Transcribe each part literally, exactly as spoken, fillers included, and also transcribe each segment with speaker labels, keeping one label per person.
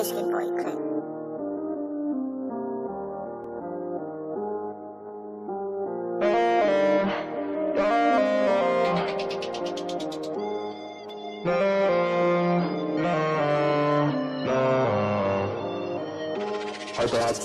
Speaker 1: Michigan boy, Clint.
Speaker 2: Hi, Bob.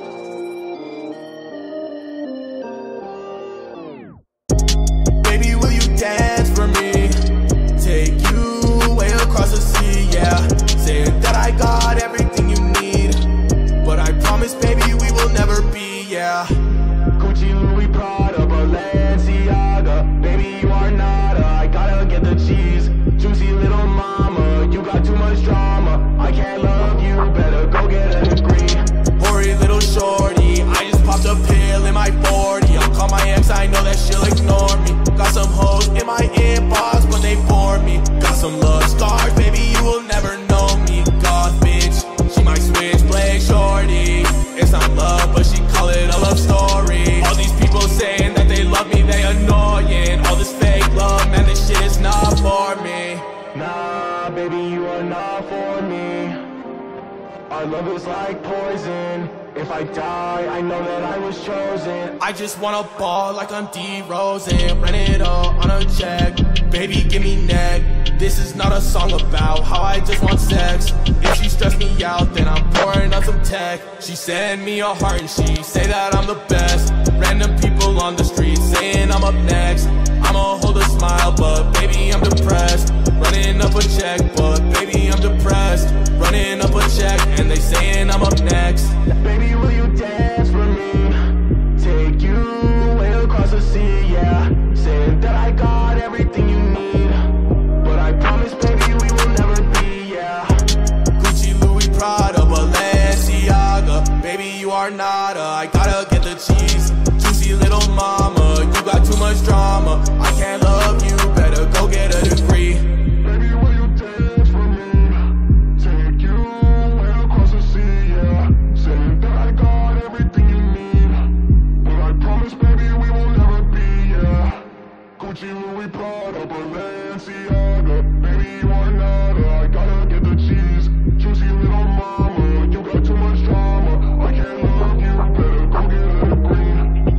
Speaker 2: Baby, will you dance for me? Take you way across the sea, yeah. Saying that I got everything you need, but I promise, baby, we will never be, yeah. Gucci, Louis, Prada, Balenciaga. Baby, you are nada, I gotta get the cheese. Juicy little mama, you got too much drama. I can't love you, better go get a degree. Hoary little shorty, I just popped a pill in my forty. I'll call my ex, I know that she'll ignore me. Got some hoes in my inbox, but they bore me. Got some love scars, baby, you will never know me. Goth bitch, she might switch play shorty. It's not love, but she call it a love story. All these people saying that they love me, they annoying. All this fake love, man, this shit is not for me. Nah, baby, you are not for me. Our love is like poison. If I die, I know that I was chosen. I just wanna ball like I'm D Rose and rent it all on a check. Baby, give me neck. This is not a song about how I just want sex. If she stress me out, then I'm pouring out some tech. She send me a heart and she say that I'm the best. Random people on the street saying I'm up next. I'ma hold a smile, but baby, I'm depressed. Running up a check, but baby, I'm depressed. Running up a check, and they saying I'm up next. Baby, will you dance for me? Take you way across the sea, yeah. Saying that I got everything you need, but I promise, baby, we will never be, yeah. Gucci, Louis, Prada, Balenciaga. Baby, you are nada, I gotta get the cheese. Juicy little mama, you got too much drama. I can't love you, better go get a degree. Baby, will you dance for me? Take you way across the sea, yeah. Saying that I got everything you need, but I promise, baby, we will never be, yeah. Gucci, Louis, Prada, Balenciaga. Baby, you are nada, I gotta get the cheese. Juicy little mama, you got too much drama. I can't love you, better go get a degree.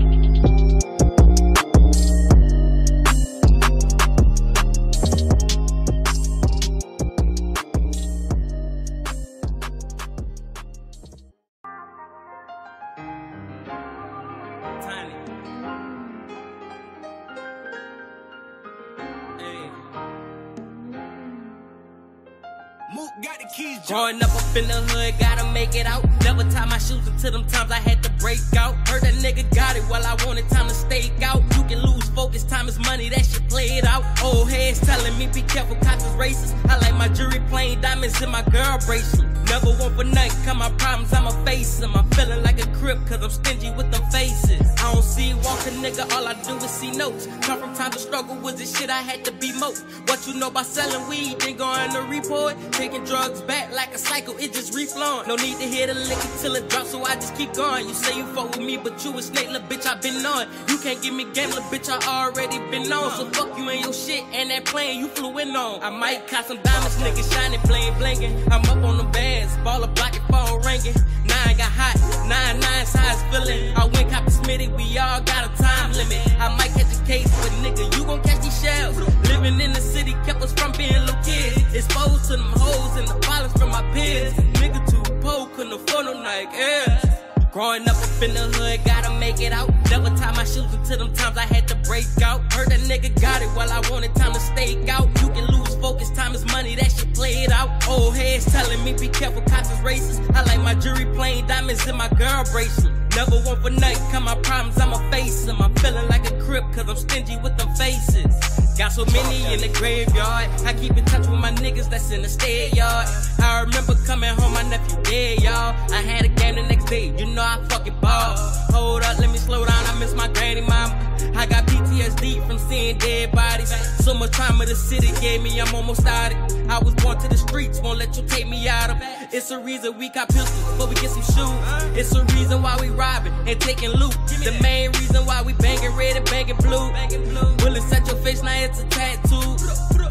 Speaker 3: Growing up up in the hood, gotta make it out. Never tie my shoes until them times I had to break out. Heard that nigga got it while I wanted time to stake out. You can lose focus, time is money, that shit play it out. Old heads telling me be careful, cops is racist. I like my jewelry plain diamonds in my girl bracelet. Never want for nothing, cut my problems, I'ma face them. I'm feeling like a crip, cause I'm stingy with them faces. I don't see walk a nigga, all I do is see notes. Come from time to struggle was the shit I had to be most. What you know about selling weed, then going to report. Taking drugs back like a cycle, it just reflowing. No need to hear the liquor till it drops, so I just keep going. You say you fuck with me, but you a snake, little bitch, I been on. You can't give me game, little bitch, I already been on. So fuck you and your shit, and that plane you flew in on. I might cop some diamonds, niggas shining, playing, blinking. I'm up on the bands, ball a block and phone ringing. Nine got hot, nine, nine size feeling. I went cop the Smitty, we all got a time limit. I might catch a case, but nigga, you gon' catch these shells. Living in the city kept us from being little kids. Exposed to them hoes and the violence from my peers. Nigga too poor, couldn't afford no Nike Airs. Growing up up in the hood, gotta make it out. Never tie my shoes until them times I had to break out. Heard that nigga got it while I wanted time to stake out. You can lose focus, time is money, that shit play it out. Old heads telling me be careful, cops is racist. I like my jewelry plain diamonds in my girl bracelet. Never want for nothing, cut my problems, I'ma face them. I'm feeling like a crip, cause I'm stingy with them faces. Got so many in the graveyard, I keep in touch with my niggas that's in the state yard. I remember coming home, my nephew dead, y'all. I had a game the next day, you know I fucking ball. Hold up, let me slow down, I miss my granny mama. I got P T S D from seeing dead bodies. So much time of the city gave me, I'm almost out it. I was born to the streets, won't let you take me out of. It's a reason we got pistols, but we get some shoes. It's a reason why we robbing and taking loot. The main reason why we banging red and banging blue. Bullets at your face, now it's a tattoo.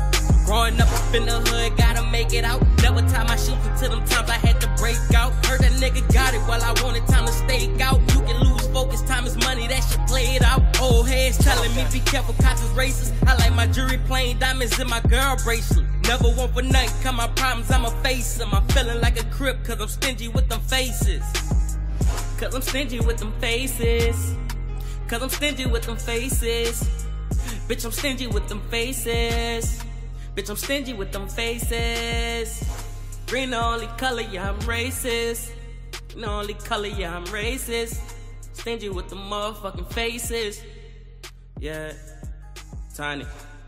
Speaker 3: Growing up up in the hood, gotta make it out. Never tie my shoes until them times I had to break out. Heard that nigga got it while I wanted time to stake out. You can lose focus, time is money, that shit play it out. Old heads telling me be careful, cops is racist. I like my jewelry plain diamonds in my girl bracelet. Never want for nothing, come my problems, I'ma face them. I'm feeling like a crip, cause I'm stingy with them faces. Cause I'm stingy with them faces. Cause I'm stingy with them faces. Bitch, I'm stingy with them faces. Bitch, I'm stingy with them faces. Green the only color, yeah, I'm racist. Green the only color, yeah, I'm racist. Stingy with them motherfucking faces. Yeah, Tiny.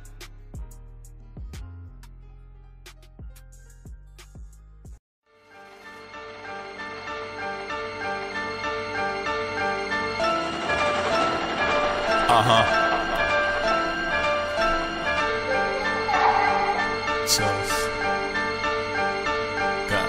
Speaker 1: Uh-huh. Chills. Go.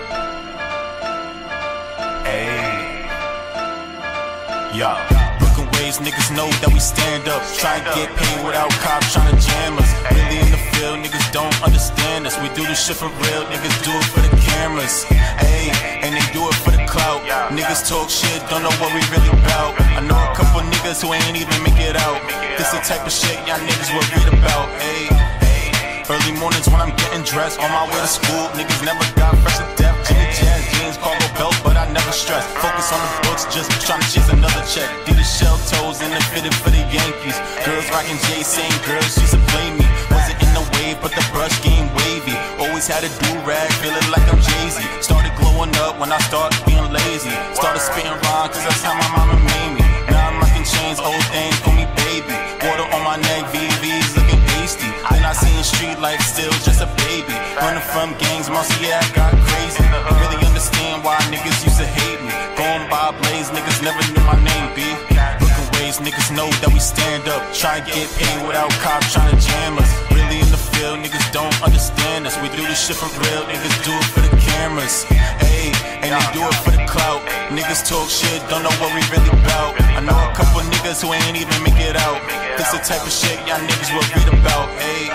Speaker 1: Ayy. Yo. Broken ways, niggas know that we stand up. Try to get paid without cops trying to jam us. Really in the field, niggas don't understand us. We do this shit for real, niggas do it for the cameras. Ayy, and they do it for the clout. Niggas talk shit, don't know what we really about. I know a couple niggas who ain't even make it out. This the type of shit y'all niggas will read about. Ayy. Early mornings when I'm getting dressed, on my way to school, niggas never got fresh to death. Jimmy Jazz jeans, cargo belt, but I never stress. Focus on the books, just trying to chase another check. Did the shell toes and the fitted for the Yankees. Girls rocking J, same girls used to play me. Wasn't in the wave, but the brush game wavy. Always had a do-rag, feeling like I'm Jay-Z. Started glowing up when I started being lazy. Started spitting rhymes, cause that's how my mama made me. Now I'm rocking chains, old things, call me baby. Water on my neck, V Vs looking hasty. Then I seen street life, still just a baby. Running from gangs, muscle, yeah, I got crazy. Really understand why niggas used to hate me. Going by Blaze, niggas never knew my name, B. Looking ways, niggas know that we stand up. Try to get paid without cops trying to jam us. Really in the field, niggas don't understand us. We do this shit for real, niggas do it for the cameras. Ayy, and they do it for the clout. Niggas talk shit, don't know what we really about. I know a couple niggas who ain't even make it out. This the type of shit y'all niggas will read about. Ayy.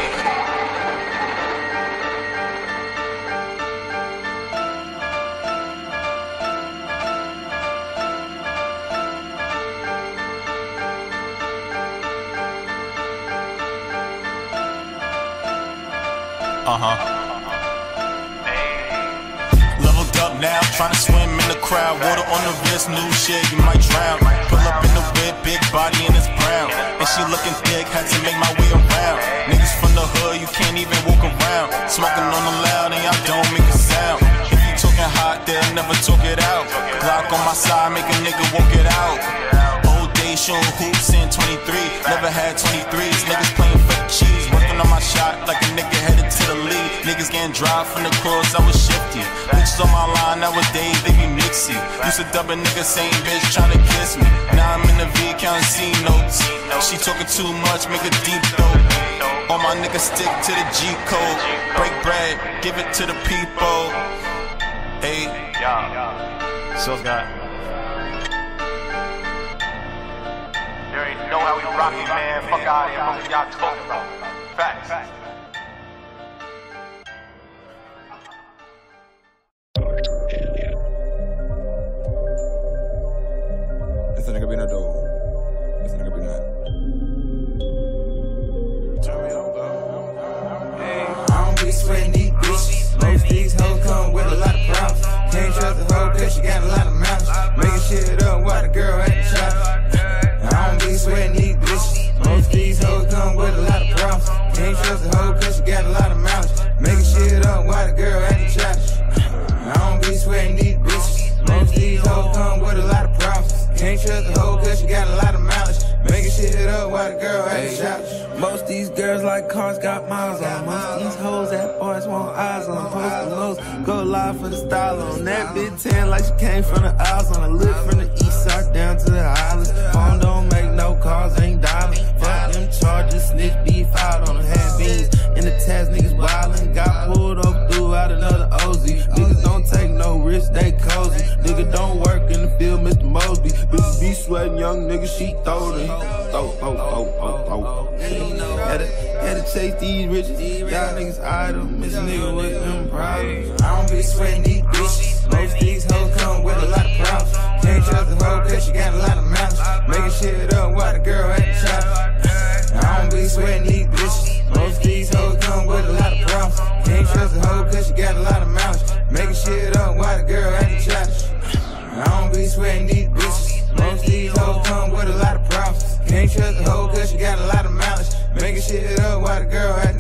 Speaker 1: Uh-huh. Leveled up now, trying to swim in the crowd. Water on the wrist, new shit, you might drown. Pull up in the whip, big body and it's brown. And she looking thick, had to make my way around. Niggas from the hood, you can't even walk around. Smoking on the loud and y'all don't make a sound. If you talking hot, they'll never talk it out. Glock on my side, make a nigga walk it out. Old day showing hoops in twenty-three. Never had twenty-threes, niggas playing for the cheese. Working on my shot like a nigga headed to the lead. Niggas getting dry from the cross, I was shifty. Bitches on my line nowadays, they be mixy. Used to dub a nigga saying bitch tryna kiss me. Now I'm in the V counting C notes. She talking too much, make a deep throat. All my niggas stick to the G code. Break bread, give it to the people. Hey, so got.
Speaker 4: There ain't no how we rockin', man. Fuck out of here. What y'all talking about? Facts.
Speaker 5: Ese nigga viene todo. Ese nigga viene.
Speaker 6: I don't be sweating these bitches. Most these hoes come with a lot of problems. Can't trust a hoe cause she got a lot of mouths. Making shit up while the girl at the shop. I don't be sweating these bitches. Most these hoes come with a lot of problems. Can't trust a hoe cause she got a lot of mouths. Making shit up while the girl at the shop. I don't be sweating these bitches. Most these hoes come with a lot of problems. Can't trust a hoe cause she got a lot of malice. Making shit up while the girl at the shop.
Speaker 7: Most these girls like cars got miles on. Most these hoes at bars want eyes on. Post the lows, go live for the style on. That bitch tan like she came from the aisles on. I live from the east side down to the islands. Phone don't make no calls, ain't dialing. Fuck them charges, snitch beef out on them. Had beans in the test, niggas wildin'. Got pulled up throughout another O Z. Niggas don't take no risk. rich, they cozy. Nigga don't work in the field, Mister Mosby. Bitches be sweating, young nigga, she throw them. Throw, throw, throw, throw, throw. Had to, had to chase these riches. Y'all niggas idle, miss a nigga with them problems.
Speaker 6: I don't be sweating these bitches. Most of these hoes come with a lot of problems. Can't trust a hoe cause she got a lot of malice. Making shit up while the girl at the shop. I don't be sweating these bitches. Most of these hoes come with a lot of problems. Can't trust a hoe cause she got a lot of malice. Making shit up while the girl at the shop. I don't be sweating these bitches. Most of these hoes come with a lot of problems. Can't trust a hoe cause she got a lot of malice. Making shit up while the girl at